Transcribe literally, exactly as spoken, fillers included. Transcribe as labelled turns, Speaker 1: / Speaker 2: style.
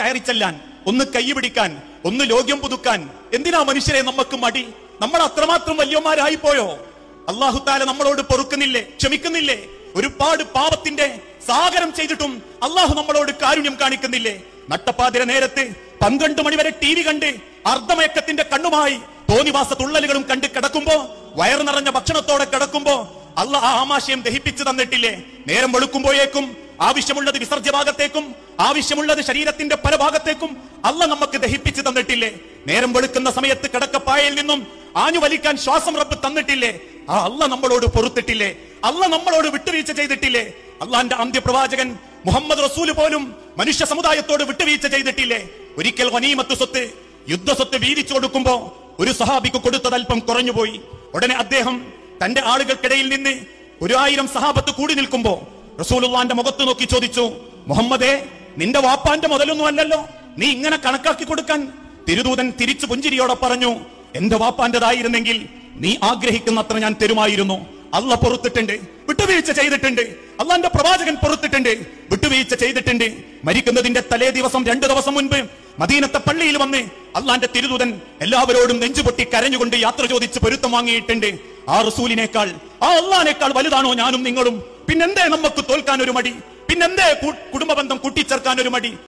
Speaker 1: കയറിച്ചെല്ലാൻ, ഒന്ന് കൈ പിടിക്കാൻ, ഒന്ന് ലോക്യം പുതുക്കാൻ എന്തിനാ മനുഷ്യരെ നമുക്ക് മടി? നമ്മൾ അത്രമാത്രം വലിയമാരായി പോയോ? അല്ലാഹു തആല നമ്മളോട് പൊറുക്കുന്നില്ലേ, ക്ഷമിക്കുന്നില്ലേ? ഒരുപാട് പാപത്തിന്റെ സാഗരം ചെയ്തിട്ടും അള്ളാഹു നമ്മളോട് കാരുണ്യം കാണിക്കുന്നില്ലേ? നട്ടപ്പാതിര നേരത്ത് പന്ത്രണ്ട് മണിവരെ ടി വി കണ്ട് അർദ്ധമയക്കത്തിന്റെ കണ്ണുമായി തോന്നിവാസ തുള്ളലുകളും കണ്ട് കിടക്കുമ്പോ, വയറ് നിറഞ്ഞ ഭക്ഷണത്തോടെ കിടക്കുമ്പോ അള്ളാഹ് ആ ആമാശയം ദഹിപ്പിച്ചു തന്നിട്ടില്ലേ? നേരം വെളുക്കുമ്പോഴേക്കും ആവശ്യമുള്ളത് വിസർജ്യഭാഗത്തേക്കും ആവശ്യമുള്ളത് ശരീരത്തിന്റെ പല ഭാഗത്തേക്കും അള്ളാഹ് നമുക്ക് ദഹിപ്പിച്ചു തന്നിട്ടില്ലേ? നേരം വെളുക്കുന്ന സമയത്ത് കിടക്കപ്പായയിൽ നിന്നും ആഞ്ഞു വലിക്കാൻ ശ്വാസം റബ്ബ് തന്നിട്ടില്ലേ? ആ അള്ളാഹ് നമ്മളോട് പൊറുത്തിട്ടില്ലേ? അള്ളാഹ് നമ്മളോട് വിട്ടുവീഴ്ച ചെയ്തിട്ടില്ലേ? അള്ളാന്റെ അന്ത്യപ്രവാചകൻ മുഹമ്മദ് റസൂല് പോലും മനുഷ്യ സമുദായത്തോട് വിട്ടുവീഴ്ച ചെയ്തിട്ടില്ലേ? ഒരിക്കൽ ഗനീമത്ത് സ്വത്ത്, യുദ്ധസ്വത്ത് വീതിച്ചു കൊടുക്കുമ്പോ ഒരു സഹാബിക്ക് കൊടുത്തത് അല്പം കുറഞ്ഞുപോയി. ഉടനെ അദ്ദേഹം തന്റെ ആളുകൾക്കിടയിൽ നിന്ന് ഒരു ആയിരം സഹാബത്ത് കൂടി നിൽക്കുമ്പോ റസൂലുള്ളാന്റെ മുഖത്ത് നോക്കി ചോദിച്ചു, മുഹമ്മദേ, നിന്റെ വാപ്പാന്റെ മുതലൊന്നും അല്ലല്ലോ, നീ ഇങ്ങനെ കണക്കാക്കി കൊടുക്കാൻ? തിരുദൂതൻ തിരിച്ചു പുഞ്ചിരിയോടെ പറഞ്ഞു, എന്റെ വാപ്പാന്റേതായിരുന്നെങ്കിൽ നീ ആഗ്രഹിക്കുന്നത്ര ഞാൻ തരുമായിരുന്നു. അള്ളാഹ് പൊറുത്തിട്ടുണ്ട്, വിട്ടുവീഴ്ച ചെയ്തിട്ടുണ്ട്. അള്ളാന്റെ പ്രവാചകൻ പൊറുത്തിട്ടുണ്ട്, വിട്ടുവീഴ്ച ചെയ്തിട്ടുണ്ട്. മരിക്കുന്നതിന്റെ തലേ ദിവസം രണ്ടു ദിവസം മുൻപ് മദീനത്തെ പള്ളിയിൽ വന്ന് അള്ളാന്റെ തിരുദൂതൻ എല്ലാവരോടും നെഞ്ചുപൊട്ടി കരഞ്ഞുകൊണ്ട് യാത്ര ചോദിച്ച് പൊരുത്തം വാങ്ങിയിട്ടുണ്ട്. ആ റസൂലിനേക്കാൾ, ആ അള്ളാനേക്കാൾ വലുതാണോ ഞാനും നിങ്ങളും? പിന്നെന്തേ നമുക്ക് തോൽക്കാൻ ഒരു മടി? പിന്നെന്തേ കുടുംബ ബന്ധം കൂട്ടിച്ചേർക്കാൻ ഒരു മടി?